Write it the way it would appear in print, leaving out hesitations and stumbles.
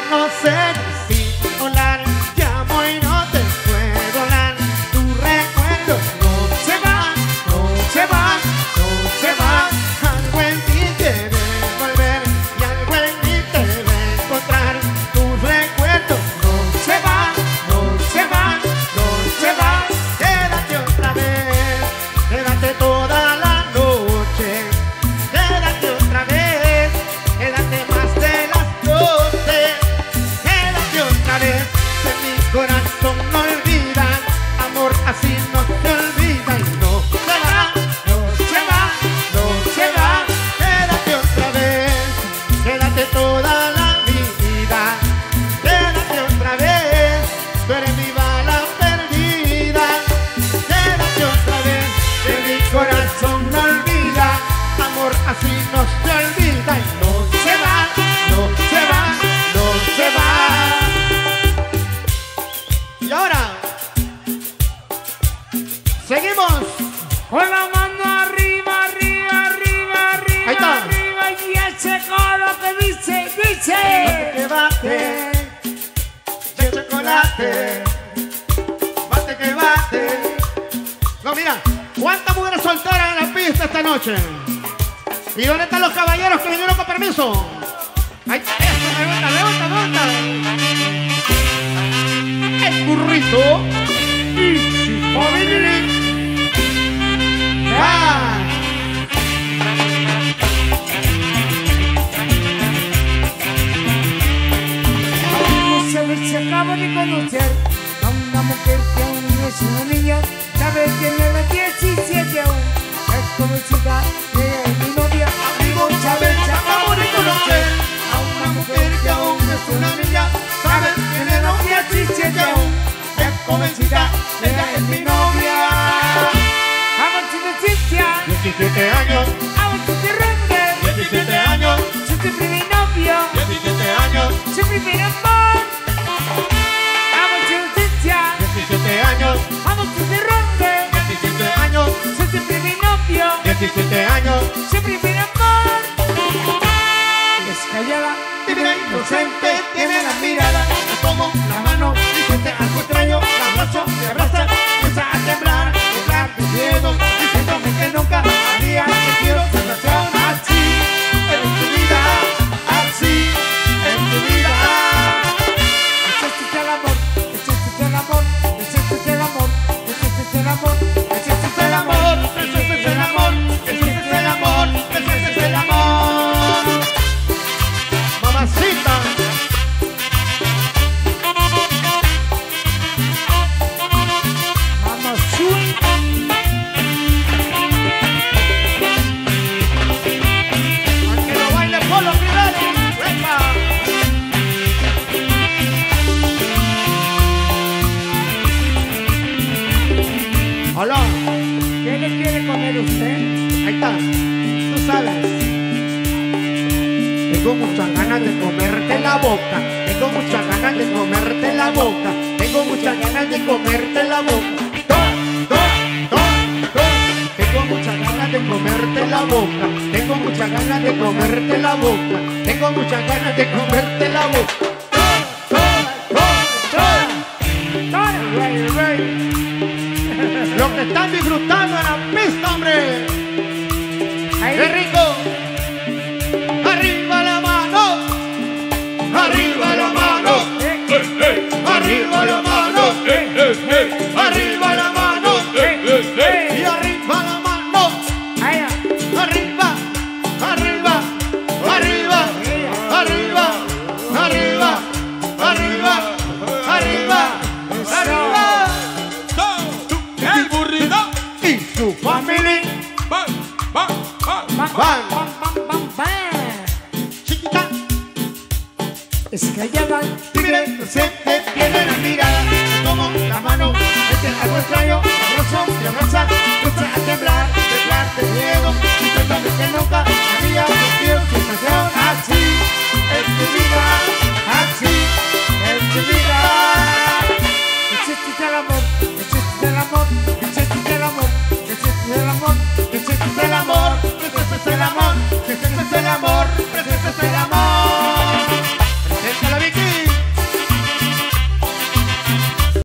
no sé decir hola, llamo y no te puedo hablar. Tu recuerdo no se va, no se va, no se va. Algo en ti quiere volver y algo en mí te debe encontrar. Tu recuerdo no se va, no se va, no se va. Quédate otra vez, quédate toda la noche. Quédate otra vez, quédate más de las 12. Quédate otra vez, que mi corazón no olvida. Amor así no se olvida y no se va, no se va, no se va. Quédate otra vez, quédate toda la vida. Quédate otra vez, tú eres mi bala perdida. Quédate otra vez, que mi corazón no olvida. Amor así no se olvida y no se va, no se va, no se va. Y ahora seguimos Con la mano arriba, arriba, arriba, arriba, Ahí está. arriba. Y ese coro que dice, dice. que bate de chocolate, bate que bate. No, mira, ¿cuántas mujeres solteras en la pista esta noche? ¿Y dónde están los caballeros que vinieron con permiso? Ahí está, eso, me gusta, me gusta, me gusta. El burrito y su familia. ¡Ah! Se acaba de conocer a una mujer que aún es una niña. Sabe que tiene 17 aún. Es jovencita, que es mi novia. Amigo, Chávez, se acabó de conocer a una mujer que aún es una niña. Sabes que le no 17 aún es jovencita, ella es mi novia. Vamos a decir 17 años, vamos a derrumbe. 17 años, Soy tu primer novio, 17 años, su primer amor. Vamos a decir 17 años, vamos a derrumbe. 17 años, Soy tu primer novio, 17 años. su primer amor. Es callada, Tímida, inocente, tiene la mirada, la tomo la mano y siente algo extraño. La abrazo, me abraza, empieza a temblar, temblar de miedo, diciéndome que nunca haría que quiero sensación así en tu vida, así en tu vida. este es el amor, este es el amor, este es el amor, este es el amor, Ese es el amor, ese es el amor, ese es el amor, ese es el amor. Mamacita. Mama sweet. Que lo baile Polo Rivera. ¡Epa! Hola, ¿Qué le quiere comer usted? ahí está. Tú sabes. Tengo muchas ganas de comerte la boca. Tengo muchas ganas de comerte la boca. Tengo muchas ganas de comerte la boca. Tengo muchas ganas de comerte la boca. Tengo muchas ganas de comerte la boca. Tengo muchas ganas de comerte la boca. Rey, rey. Lo que están disfrutando en la pista, hombre. Ahí. ¡Qué rico! ¡Arriba la mano! ¡Arriba la mano! ¡Arriba la mano! ¡Arriba la mano! ¡Y arriba la mano! Ahí. ¡Arriba! ¡Arriba! ¡Arriba! ¡Arriba! ¡Arriba! ¡Arriba! ¡Arriba! ¡Arriba! El burrito. Y su familia Bam, bam, bam. van. Bam, bam, bam, bam. Chiquita, Es callada, tímida, inocente, tiene la mirada, como la mano, este algo extraño, abrazo, te abraza, empieza a temblar, temblar de miedo, diciéndome que nunca había sentido sensación así en tu vida, así en tu vida. este es el amor, este es el amor, este es el amor, este es el amor, Ese es el amor, ese es el amor, ese es el amor, ese es el amor.